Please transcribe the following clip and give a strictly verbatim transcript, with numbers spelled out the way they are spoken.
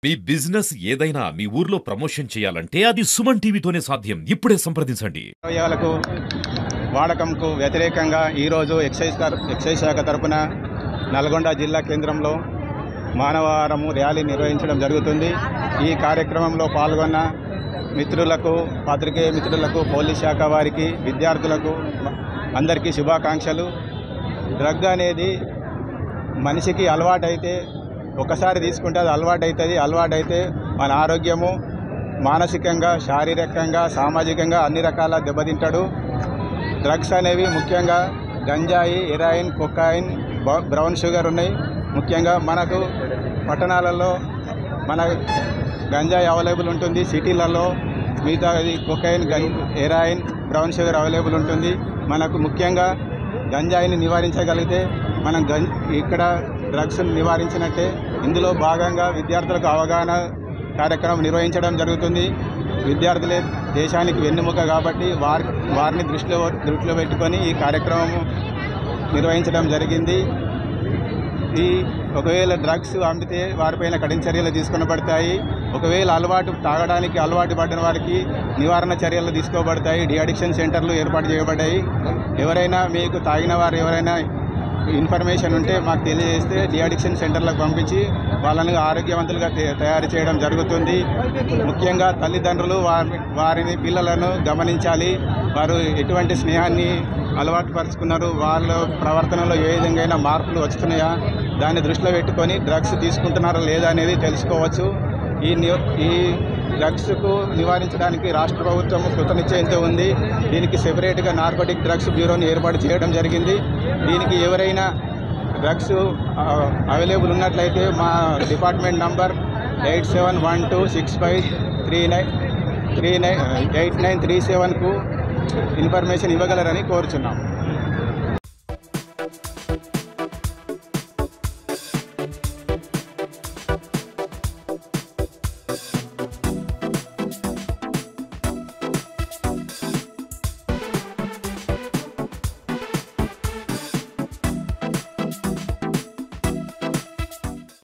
మీ business ఏదైనా మీ ఊర్లో promotion చేయాలంటే అది సుమన్ టీవీతోనే సాధ్యం. ఇప్పుడే సంప్రదించండి. ద్రవ్యాలకు వాడకంకు వ్యతిరేకంగా ఈరోజు ఎక్సైజ్ ఎక్సైజ్ శాఖ తరపున నల్గొండ జిల్లా కేంద్రంలో మానవారము ర్యాలీ నిర్వహించడం జరుగుతుంది. ఈ కార్యక్రమంలో పాల్గొన్న మిత్రులకు, పాత్రికేయ మిత్రులకు, పోలీస్ శాఖ వారికి, విద్యార్థులకు అందరికీ శుభాకాంక్షలు. డ్రగ్ అనేది మనిషికి అలవాటైతే ఒకసారి తీసుకుంటే అది అలవాటైతుంది. అలవాటైతే మన ఆరోగ్యము మానసికంగా, శారీరకంగా, సామాజికంగా అన్ని రకాల దెబ్బతింటాడు. డ్రగ్స్ అనేవి ముఖ్యంగా గంజాయి, హెరాయిన్, కొకాయిన్, బ్రౌన్ షుగర్ ఉన్నాయి. ముఖ్యంగా మనకు పట్టణాలలో మన గంజాయి అవైలబుల్ ఉంటుంది, సిటీలలో మిగతా కొకైన్, గం హెరాయిన్, బ్రౌన్ షుగర్ అవైలబుల్ ఉంటుంది. మనకు ముఖ్యంగా గంజాయిని నివారించగలిగితే మనం గం ఇక్కడ డ్రగ్స్ నివారించినట్టే. ఇందులో భాగంగా విద్యార్థులకు అవగాహన కార్యక్రమం నిర్వహించడం జరుగుతుంది. విద్యార్థులే దేశానికి వెన్నెముక కాబట్టి వారి వారిని దృష్టిలో దృష్టిలో పెట్టుకొని ఈ కార్యక్రమం నిర్వహించడం జరిగింది. ఈ ఒకవేళ డ్రగ్స్ అమ్మితే వారిపైన కఠిన చర్యలు తీసుకొనబడతాయి. ఒకవేళ అలవాటు తాగడానికి అలవాటు పడిన వారికి నివారణ చర్యలు తీసుకోబడతాయి. డి అడిక్షన్ సెంటర్లు ఏర్పాటు చేయబడ్డాయి. ఎవరైనా మీకు తాగిన వారు ఎవరైనా ఇన్ఫర్మేషన్ ఉంటే మాకు తెలియజేస్తే డి అడిక్షన్ సెంటర్లకు పంపించి వాళ్ళని ఆరోగ్యవంతులుగా తయారు చేయడం జరుగుతుంది. ముఖ్యంగా తల్లిదండ్రులు వారి వారిని పిల్లలను గమనించాలి. వారు ఎటువంటి స్నేహాన్ని అలవాటు పరుచుకున్నారు, వాళ్ళ ప్రవర్తనలో ఏ విధంగా మార్పులు వస్తున్నాయా దాన్ని దృష్టిలో పెట్టుకొని డ్రగ్స్ తీసుకుంటున్నారా లేదా అనేది తెలుసుకోవచ్చు. ఈ ఈ డ్రగ్స్కు నివారించడానికి రాష్ట్ర ప్రభుత్వం కృతనిశ్చయంతో ఉంది. దీనికి సెపరేట్గా నార్కోటిక్ డ్రగ్స్ బ్యూరోని ఏర్పాటు చేయడం జరిగింది. దీనికి ఎవరైనా డ్రగ్స్ అవైలబుల్ ఉన్నట్లయితే మా department number eight seven one two six five three nine three nine eight nine three సెవెన్కు ఇన్ఫర్మేషన్ ఇవ్వగలరని కోరుచున్నాం.